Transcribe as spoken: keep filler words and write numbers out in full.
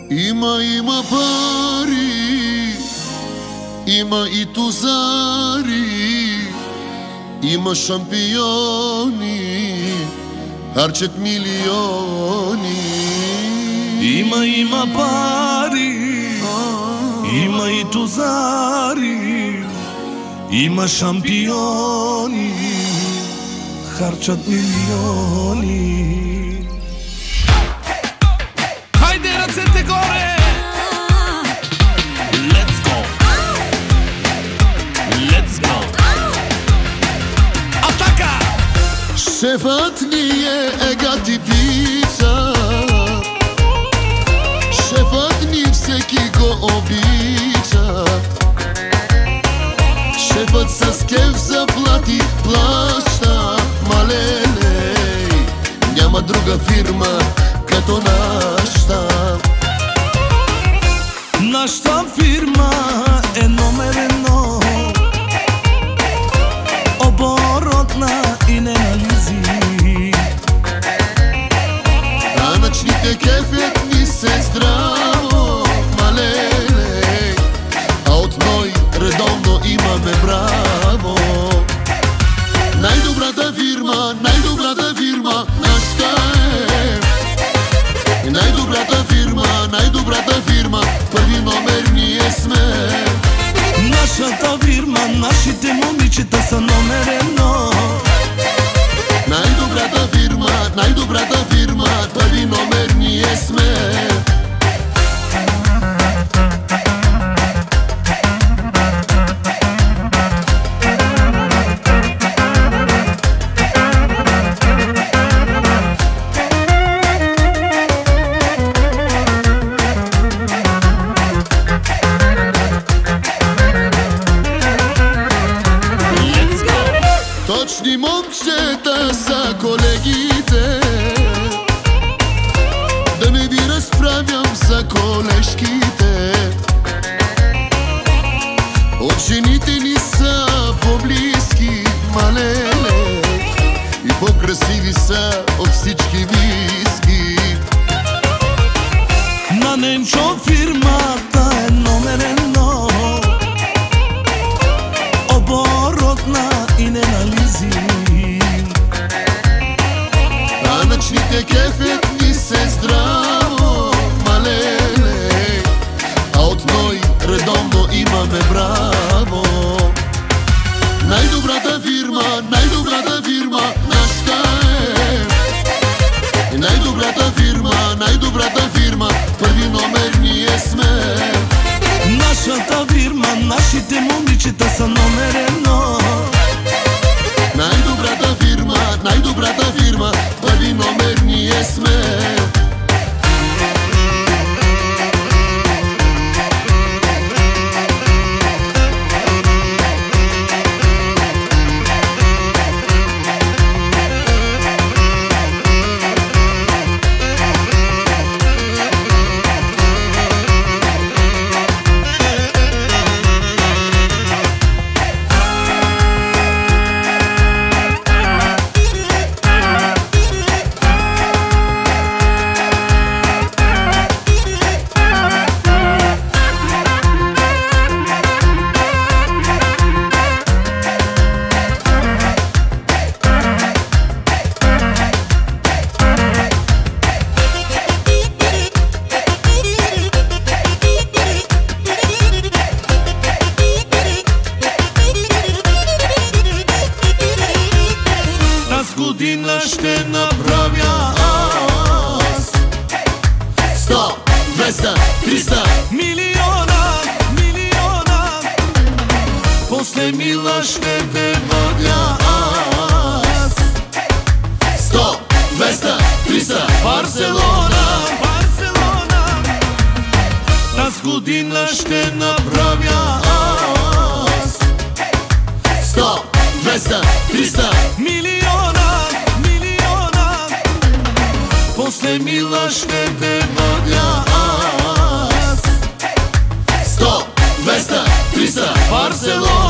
Има, има пари, има и тузари, има шампиони, харчат милиони. Има, има пари, има и тузари, има шампиони, харчат милиони. Хайде ръцете горе! Let's go! Let's go! Атака! Шефът ни е егати пица, шефът ни всеки го обича. Шефът с кеф заплати плаща, малелей, няма друга фирма като нашата. Нашата фирма е номер едно, оборотна и ненализи. Данъчните кефят ни се здраво, малелей, а от ной редовно имаме браво. Най-добрата фирма, най-добрата фирма, нашата е. Най-добрата фирма, най-добрата фирма, първи номер ние сме. Нашата фирма, нашите момичета са номер едно. Най-добрата фирма, най-добрата фирма, първи номер ние сме. Точни момчета са колегите, да не ви разправям за колежките. От жените ни са по-близки, малеле, и по-красиви са от всички виски. На Ненчо фирмата е номер едно, оборотна и ненализи. Данъчните кефят ни се здраво, малеле, а от ной редовно имаме браво. Най-добрата фирма, най-добрата фирма, нашата е. Най-добрата фирма, най-добрата фирма, първи номер ние сме. Нашата фирма, нашите момичета са номер едно. Най-добрата фирма, най-добрата фирма, първи номер ние сме. Година ще направя аз Сто, двеста, триста милиона, милиона. После мила ще те водя аз. Сто, двеста, триста Барселона, Барселона. Тази година ще направя аз. Сто, двеста, триста милиона, милиона. После мила ще те водя аз. Сто, двеста, триста Барселона.